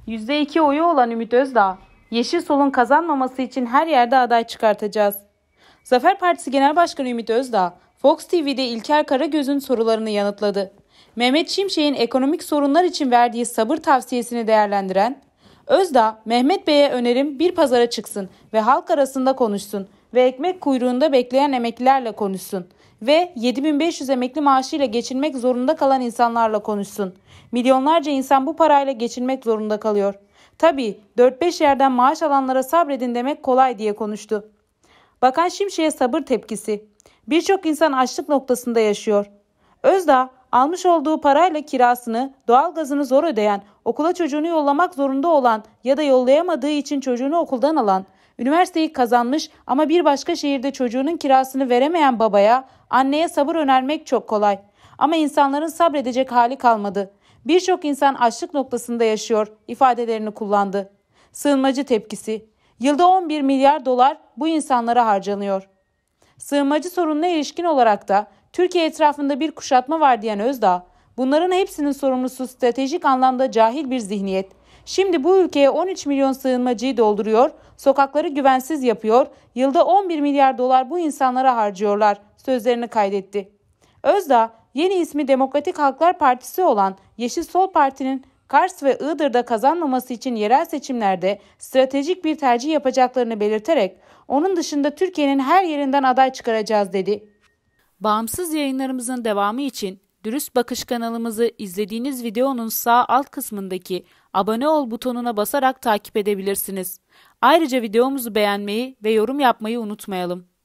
%2 oyu olan Ümit Özdağ, Yeşil Sol'un kazanmaması için her yerde aday çıkartacağız. Zafer Partisi Genel Başkanı Ümit Özdağ, Fox TV'de İlker Karagöz'ün sorularını yanıtladı. Mehmet Şimşek'in ekonomik sorunlar için verdiği sabır tavsiyesini değerlendiren Özdağ, Mehmet Bey'e önerim bir pazara çıksın ve halk arasında konuşsun ve ekmek kuyruğunda bekleyen emeklilerle konuşsun ve 7.500 emekli maaşıyla geçinmek zorunda kalan insanlarla konuşsun. Milyonlarca insan bu parayla geçinmek zorunda kalıyor. Tabii 4-5 yerden maaş alanlara sabredin demek kolay diye konuştu. Bakan Şimşek'e sabır tepkisi. Birçok insan açlık noktasında yaşıyor. Özdağ, almış olduğu parayla kirasını, doğalgazını zor ödeyen, okula çocuğunu yollamak zorunda olan ya da yollayamadığı için çocuğunu okuldan alan, üniversiteyi kazanmış ama bir başka şehirde çocuğunun kirasını veremeyen babaya, anneye sabır önermek çok kolay. Ama insanların sabredecek hali kalmadı. Birçok insan açlık noktasında yaşıyor ifadelerini kullandı. Sığınmacı tepkisi. Yılda 11 milyar dolar bu insanlara harcanıyor. Sığınmacı sorununa ilişkin olarak da Türkiye etrafında bir kuşatma var diyen Özdağ, bunların hepsinin sorumlusu stratejik anlamda cahil bir zihniyet. Şimdi bu ülkeye 13 milyon sığınmacıyı dolduruyor, sokakları güvensiz yapıyor, yılda 11 milyar dolar bu insanlara harcıyorlar sözlerini kaydetti. Özdağ, yeni ismi Demokratik Halklar Partisi olan Yeşil Sol Parti'nin Kars ve Iğdır'da kazanmaması için yerel seçimlerde stratejik bir tercih yapacaklarını belirterek onun dışında Türkiye'nin her yerinden aday çıkaracağız dedi. Bağımsız yayınlarımızın devamı için Dürüst Bakış kanalımızı izlediğiniz videonun sağ alt kısmındaki abone ol butonuna basarak takip edebilirsiniz. Ayrıca videomuzu beğenmeyi ve yorum yapmayı unutmayalım.